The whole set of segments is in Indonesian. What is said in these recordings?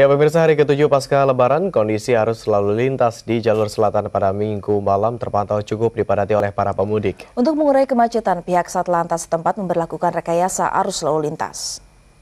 Ya pemirsa, hari ke-7 pasca Lebaran, kondisi arus lalu lintas di jalur selatan pada Minggu malam terpantau cukup dipadati oleh para pemudik. Untuk mengurai kemacetan, pihak Satlantas setempat memberlakukan rekayasa arus lalu lintas.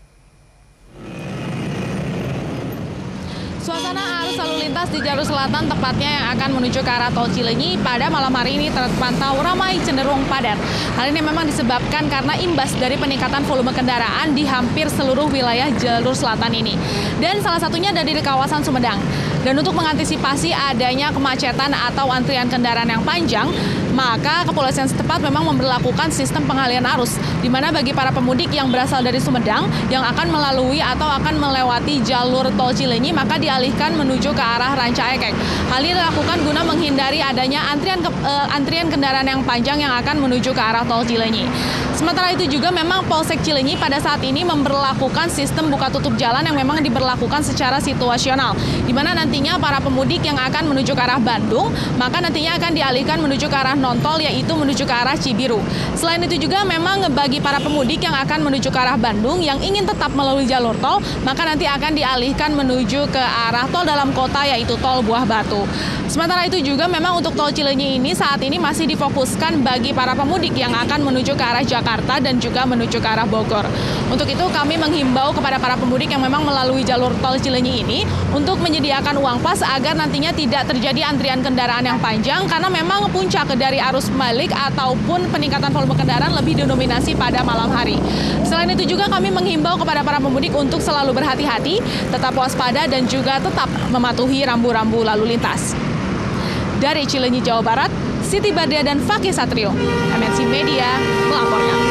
Suasana arus lalu lintas di jalur selatan tepatnya yang akan menuju ke arah tol Cileunyi pada malam hari ini terpantau ramai cenderung padat. Hal ini memang disebabkan karena imbas dari peningkatan volume kendaraan di hampir seluruh wilayah jalur selatan ini. Dan salah satunya ada di kawasan Sumedang. Dan untuk mengantisipasi adanya kemacetan atau antrian kendaraan yang panjang, maka kepolisian setempat memang memberlakukan sistem pengalihan arus, di mana bagi para pemudik yang berasal dari Sumedang yang akan melalui atau akan melewati jalur tol Cileunyi, maka dialihkan menuju ke arah Ranca Ekek. Hal ini dilakukan guna menghindari adanya antrian kendaraan yang panjang yang akan menuju ke arah tol Cileunyi. Sementara itu juga memang Polsek Cileunyi pada saat ini memberlakukan sistem buka tutup jalan yang memang diberlakukan secara situasional, di mana nantinya para pemudik yang akan menuju ke arah Bandung, maka nantinya akan dialihkan menuju ke arah non-tol, yaitu menuju ke arah Cibiru. Selain itu juga memang bagi para pemudik yang akan menuju ke arah Bandung yang ingin tetap melalui jalur tol, maka nanti akan dialihkan menuju ke arah tol dalam kota, yaitu tol Buah Batu. Sementara itu juga memang untuk tol Cileunyi ini saat ini masih difokuskan bagi para pemudik yang akan menuju ke arah Jakarta dan juga menuju ke arah Bogor. Untuk itu kami menghimbau kepada para pemudik yang memang melalui jalur tol Cileunyi ini untuk menyediakan uang pas agar nantinya tidak terjadi antrian kendaraan yang panjang, karena memang puncak dari arus balik ataupun peningkatan volume kendaraan lebih didominasi pada malam hari. Selain itu juga kami menghimbau kepada para pemudik untuk selalu berhati-hati, tetap waspada dan juga tetap mematuhi rambu-rambu lalu lintas. Dari Cileunyi, Jawa Barat, Siti Badriah dan Fakih Satrio, MNC Media melaporkan.